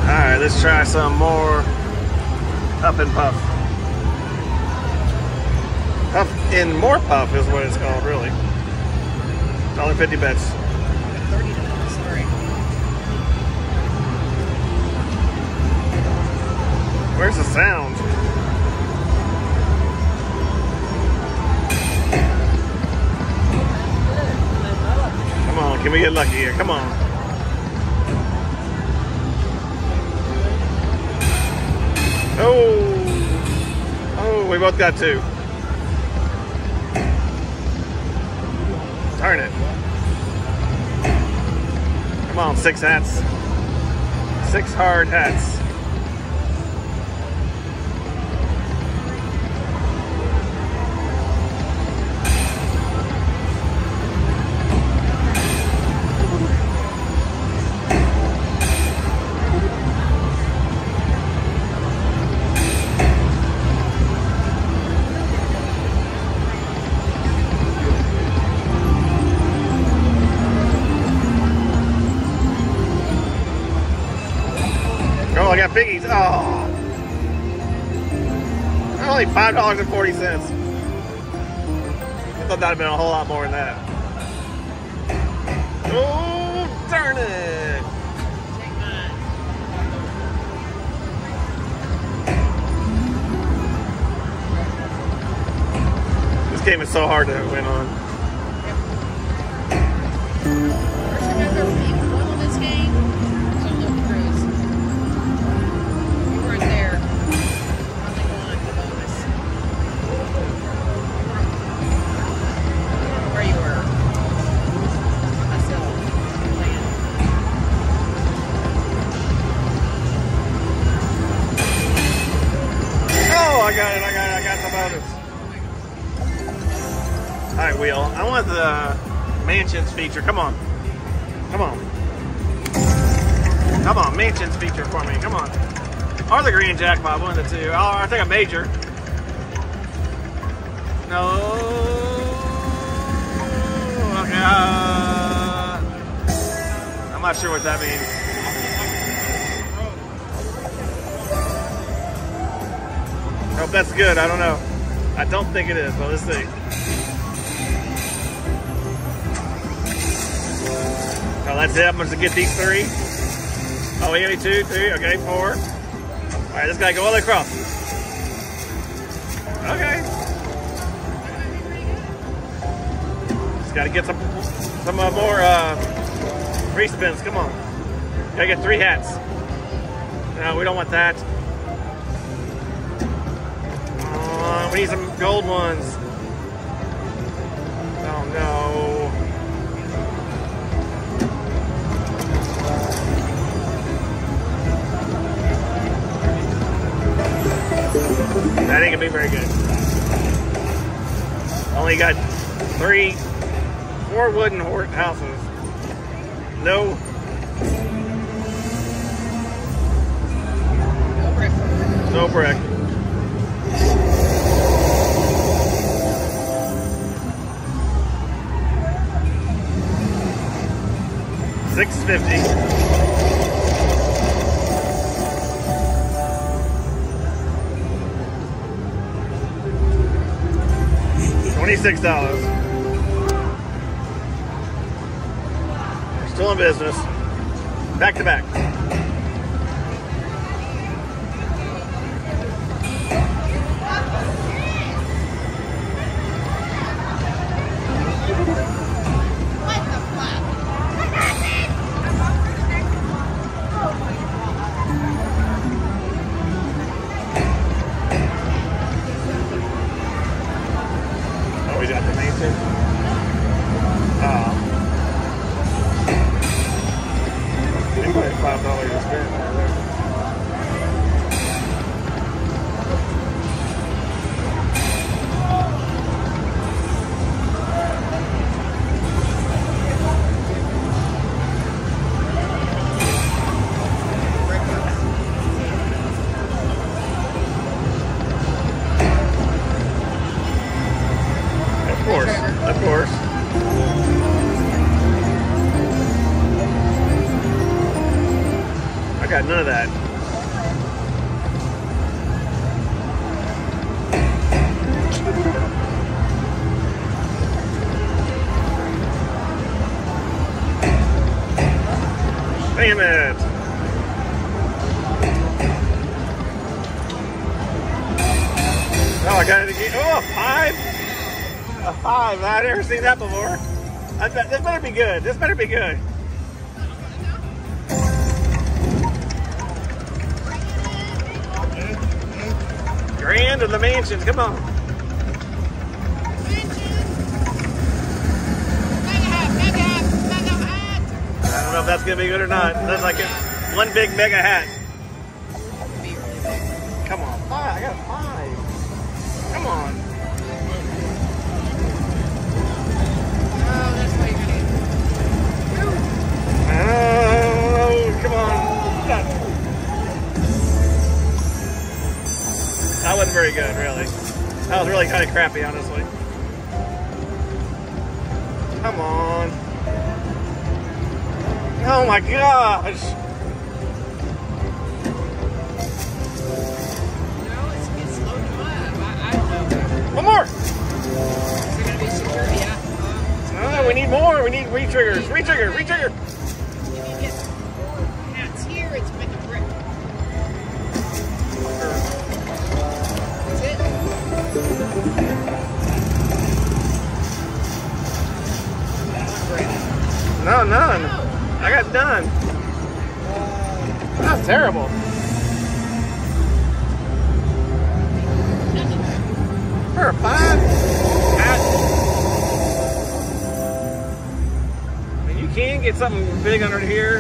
Alright, let's try some more Huff and Puff. Huff and More Puff is what it's called, really. $1.50 bets. $30, sorry. Where's the sound? Come on, can we get lucky here? Come on. Oh, we both got 2. Darn it. Come on, 6 hats. 6 hard hats. Oh, I got piggies. Oh. Only $5.40. I thought that'd have been a whole lot more than that. Oh, darn it. Take mine. This game is so hard to win on. First time I've ever even won on this game was on Little Cruise. You weren't there. Only won the bonus. Where you were. Myself. Playing. Oh, I got it. I got the bonus. All right, Wheel. I want the Mansions feature. Come on. Come on. Come on, Mansions feature for me. Come on. Or the green jackpot, one of the two. Oh, I think a major. No. Okay. I'm not sure what that means. Hope that's good. I don't know. I don't think it is, but let's see. Oh, that's it. I'm going to get these 3. Oh, we got 2, 3. Okay, 4. All right, this guy go all the way across. Okay. Just got to get some more free spins. Come on. Got to get 3 hats. No, we don't want that. We need some gold ones. Oh, no. That ain't gonna be very good. Only got 4 wooden houses. No. No brick. $6.50. $26. We're still in business. Back to back. Of course. I got none of that. Damn it! Oh, I got it again. Oh, a 5? A 5. I've never seen that before. This better be good. This better be good. Grand of the Mansions. Come on. I don't know if that's gonna be good or not. That's like one big mega hat. Come on, 5. I got 5. Come on. Oh, that's why you're gonna Oh, come on. That wasn't very good, really. That was really kind of crappy, honestly. Come on. Oh my gosh. No, it's loading them up. I don't know. One more. Is it gonna be security? Yeah. Oh, we need more. We need re-triggers. Re-trigger. Re-trigger. If you get 4 hats here, it's make a brick. That's it. No, none. No. I got none. That's terrible. For a 5? I mean, you can get something big under here.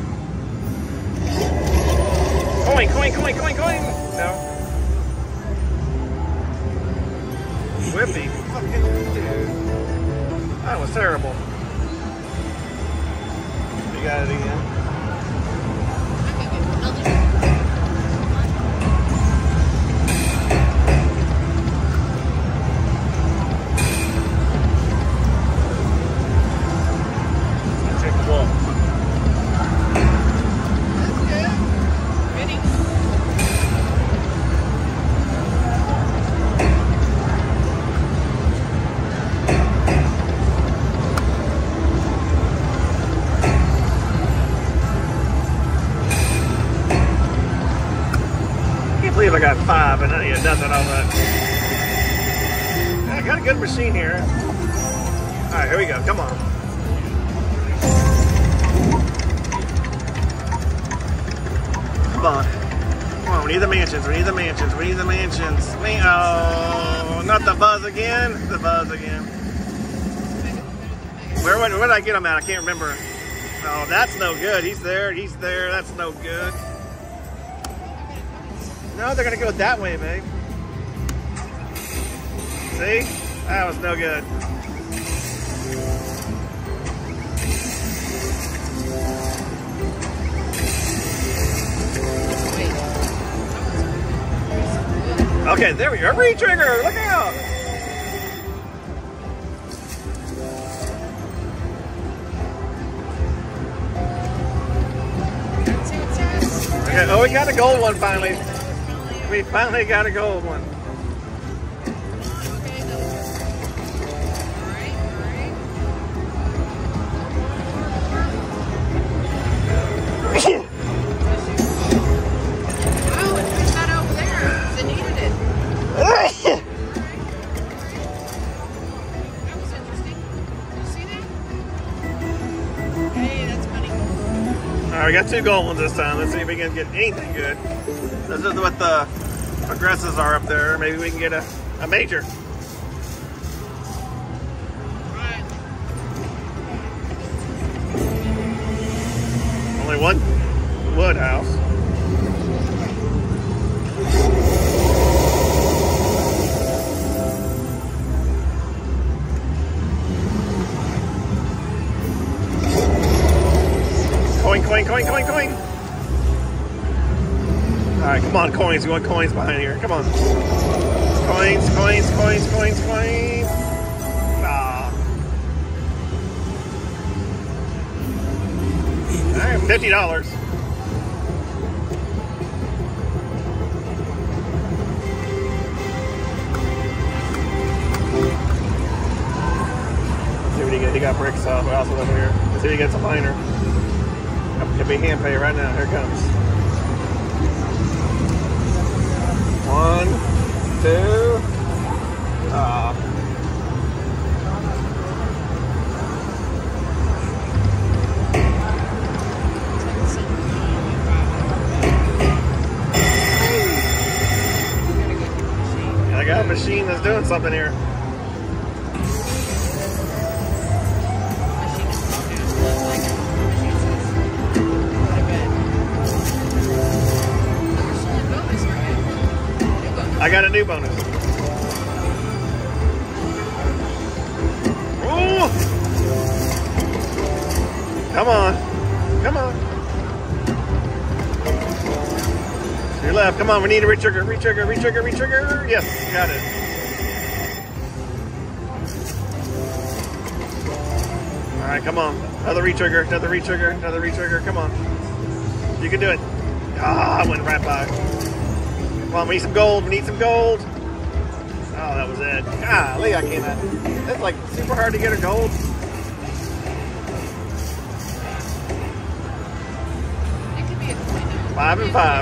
Coin, coin, coin, coin, coin. No. Whippy. Fucking dude. That was terrible. You got it again. Take the ball. That's good. Ready? I can't believe I got 5 and it doesn't all that. I got a good machine here. All right, here we go. Come on. Come on. Come on, we need the mansions. We need the mansions. We need the mansions. Oh, not the buzz again. The buzz again. Where did I get him at? I can't remember. Oh, that's no good. He's there. He's there. That's no good. No, they're going to go that way, babe. See? That was no good. Okay, there we go. Re-trigger! Look out! Okay, oh, we got a gold one finally. We finally got a gold one. We got 2 gold ones this time. Let's see if we can get anything good. This is what the progressives are up there. Maybe we can get a major. Only one wood house. Coin, coin, coin, coin, coin. All right, come on, coins. We want coins behind here. Come on. Coins, coins, coins, coins, coins. Ah. All right, $50. he got bricks also over here. Let's see if he gets a liner. Could be hand pay right now. Here it comes. 1, 2. I got a machine that's doing something here. I got a new bonus. Ooh! Come on. Come on. To your left. Come on. We need a retrigger. Retrigger. Retrigger. Retrigger. Yes. Got it. All right. Come on. Another retrigger. Another retrigger. Another retrigger. Come on. You can do it. Ah, I went right by. Come on, we need some gold. We need some gold. Oh, that was it. Golly, I cannot. It's like super hard to get a gold. It could be a coin though. 5 and 5.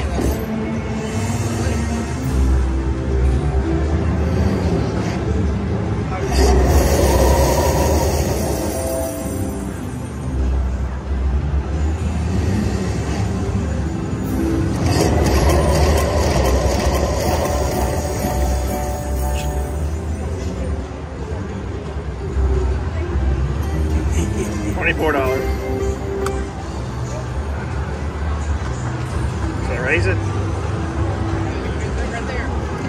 $24. Should I raise it? Right there.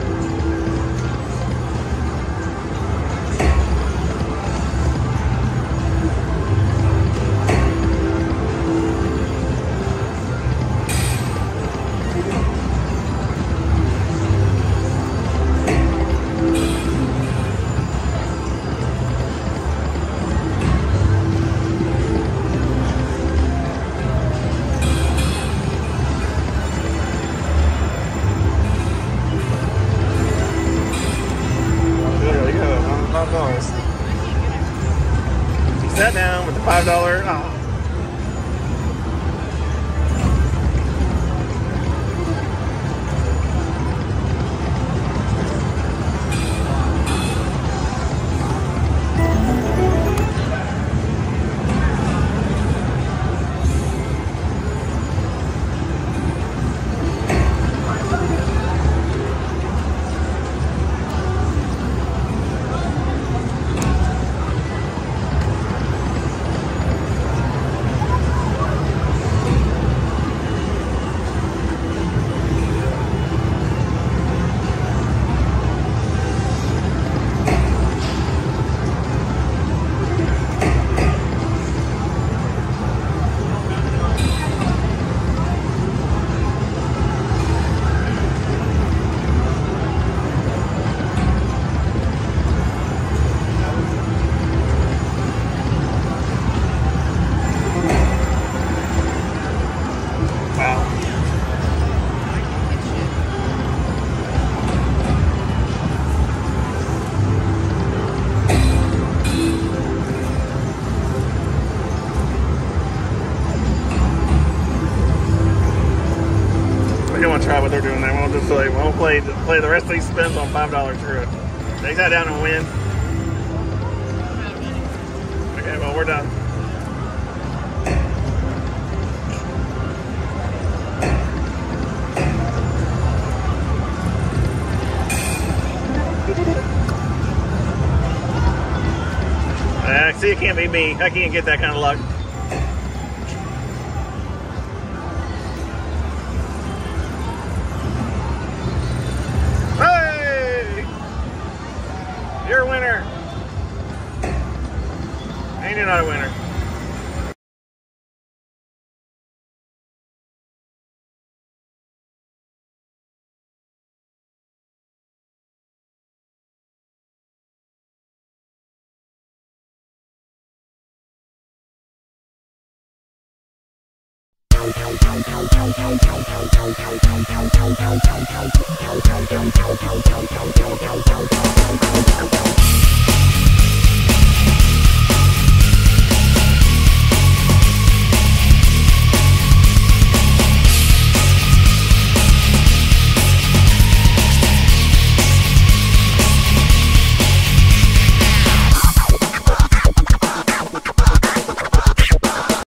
She sat down with the $5. Oh. Try what they're doing there. We'll just play the rest of these spins on $5 through it. Take that down and win. Okay, well we're done. See, it can't be me. I can't get that kind of luck. You're a winner. And you're not a winner.